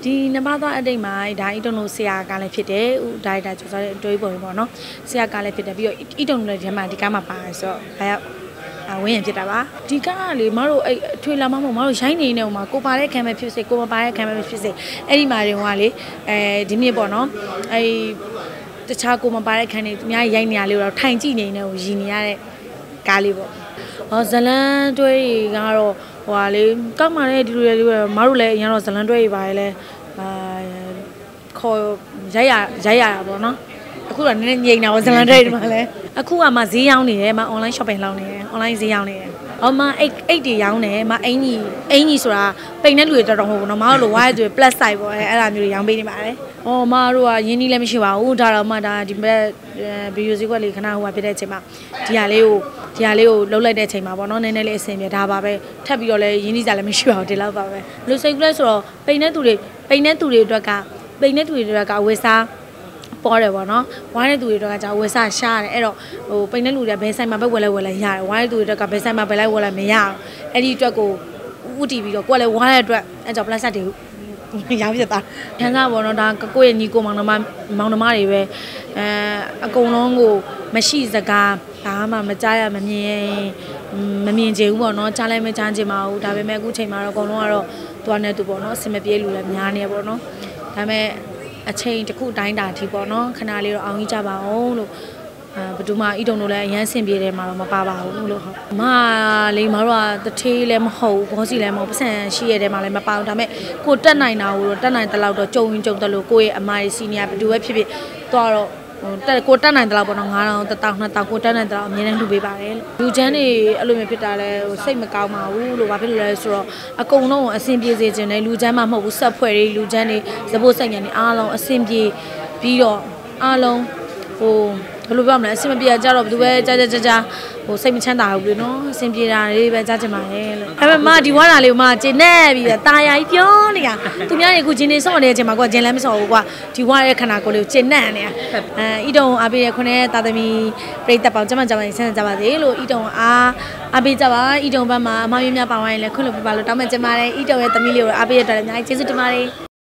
ဒီနမသားအတိတ်မှာဒါအီတုံတို့ဆရာကလည်းဖြစ်တယ်။ဒါကျော်စားတဲ့အတွေးပုံပေါ့နော်။ဆရာကလည်းဖြစ်တယ်ပြီးတော့အီတုံလည်းဒီမှာဒီကားမှာပါဆိုတော့ဒါရောက်ဝင်းရင်ဖြစ်တာပါဒီကားကလေမတို့အဲ့ထွေလာမမမတို့ရိုင်းနေနေဟိုမှာကိုပါတဲ့ခံမဲ့ဖြစ်စေကိုမပါတဲ့ခံမဲ့ဖြစ်စေအဲ့ဒီမှာတွေဟိုကလေဒီနေ့ပေါ့နော်အဲ့တခြားကိုမပါတဲ့ခံနေအများကြီးရိုင်းနေရလေတော့ထိုင်ကြည့်နေနေဟိုရည်နေရတဲ့ကားလေးပေါ့ဇလန်းတွဲကတော့ဟိုကလေကောက်မာတဲ့ဒီလိုလေမတို့လည်းအရင်တော့ဇလန်းတွဲပါလေခေါ်ရိုက်ရတာပေါ့နော်အခုတော့နည်းနည်းငြိမ်တာပေါ့ဇလန်ဒိတ်မှာလဲအခုကမှဈေးရောင်းနေတယ်မ online shopping လုပ်နေတယ် online ဈေးရောင်းနေတယ်ဟောမအိတ်တွေရောင်းတယ်မအင်ကြီးဆိုတာပိန်တဲ့လူတွေတော်တော်မဟုတ်ဘူးနော်မတို့လိုဝါးတွေ plus size ပေါ့အဲ့ဒါမျိုးတွေရောင်းပေးနေပါတယ်ဟောမတို့ကရင်းနှီးလည်းမရှိပါဘူးဒါတော့မှဒါဒီဘက်ဗီဒီယိုစီကွက်လေးခဏဟိုကဖြစ်တဲ့အချိန်မှာဒီဟာလေးကိုလှုပ်လိုက်တဲ့အချိန်မှာပေါ့နော်နည်းနည်းလေးအဆင်ပြေဒါပါပဲထပ်ပြီးတော့လည်းရင်းနှီးစားလည်းမရှိပါဘူးဒီလောက်ပါပဲလူစိတ်ကလေးဆိုတော့ပိန်တဲ့သူတွေအတွက်ကဝယ်စားပေါ်တယ်ပေါ့နော်ဝိုင်းတဲ့သူတွေတော့ကကြာဝယ်စားရှားတယ်အဲ့တော့ဟိုပိန်တဲ့လူတွေကဘယ်ဆိုင်မှာပဲဝယ်လဲရတယ်ဝိုင်းတဲ့သူတွေတော့ကဘယ်ဆိုင်မှာပဲလိုက်ဝယ်လဲမရအောင်အဲ့ဒီအတွက်ကိုဥတီပြီးတော့ကိုယ်လည်းဝါးတဲ့အတွက်အဲ့ကြောင့် plastic တွေရောင်းပြတာခန်းစားပေါ့နော်ဒါကိုယ့်ရဲ့ညီကိုမောင်နှမတွေပဲအကုန်လုံးကိုမရှိစကားဘာမှမကြားရမမြင်ချင်ဘူးပေါ့နော်ကြားလည်းမကြားချင်ပါဘူးဒါပေမဲ့အခုချိန်မှာတော့အကုန်လုံးကတော့သွားနေသူပေါ့နော်အစင်မပြေလူလည်းများနေပေါ့နော်ဒါပေမဲ့အချိန်တစ်ခုတိုင်းတာထိပေါ့နော်ခဏလေးတော့အောင်ကြီးကြပါအောင်လို့ဘယ်သူမှအီတုံတို့လည်းအရန်ဆင်ပြေတယ်မှာတော့မပါပါဘူးလို့ဟုတ်အမလေးမတို့ကတထေးလည်းမဟုတ်ဘောစီလည်းမဟုတ်ပတ်စံရှိရတဲ့မှာလည်းမပါဘူးဒါပေမဲ့ကိုတက်နိုင်တာကိုတက်နိုင်တဲ့လောက်တော့ကြုံတယ်လို့ကိုယ့်ရဲ့အမရဲ့စီနီယာဘယ်သူပဲဖြစ်သွားတော့ကိုတက်နိုင်တဲ့လောက်ပေါ့နော်9000 1000 2000ကိုတက်နိုင်တဲ့လောက်အများနဲ့လှူပေးပါတယ်လူချမ်းတွေအဲ့လိုမျိုးဖြစ်တာလဲစိတ်မကောင်းပါဘူးလို့ဘာဖြစ်လို့လဲဆိုတော့အကုန်လုံးအဆင်ပြေစေခြင်းနဲ့လူချမ်းမှမဟုတ်ဘူးဆက်ဖွဲ့တွေလူချမ်းတွေသဘောဆိုင်ငံတွေအားလုံးအဆင်ပြေပြီးတော့အားလုံးဟိုဘယ်လိုပြောမလဲအဆင်မပြေကြတော့ဘယ်သူပဲကြာဟိုစိတ်မချမ်းသာဘူးလေနော်အဆင်ပြေတာလေးပဲကြားချင်ပါရဲ့လို့ဒါပေမဲ့ဒီဝါတာလေးကိုကျင်နေပြီးတာယာကြီးပြောနေတာသူများတွေအခုဂျင်းနေစော့နေတဲ့အချိန်မှာကွာဂျင်းလည်းမစော့ဘူးကွာဒီဝါရဲ့ခန္ဓာကိုယ်လေးကိုကျင်နေနေတာဤတုံအားပေးရခွနဲ့တာသမီပြိတ္တပေါင်းကျမဆန်းကြပါစေလို့ဤတုံအားပေးကြပါဤတုံဘက်မှာအမောင်ရင်းများပါဝိုင်းလဲခွင့်လို့ပြပါလို့တောင်းပန်ကြပါတယ်ဤတုံရဲ့သမီးလေးကိုအားပေးရတဲ့အတွက်အများကြီးကျေးဇူးတင်ပါတယ်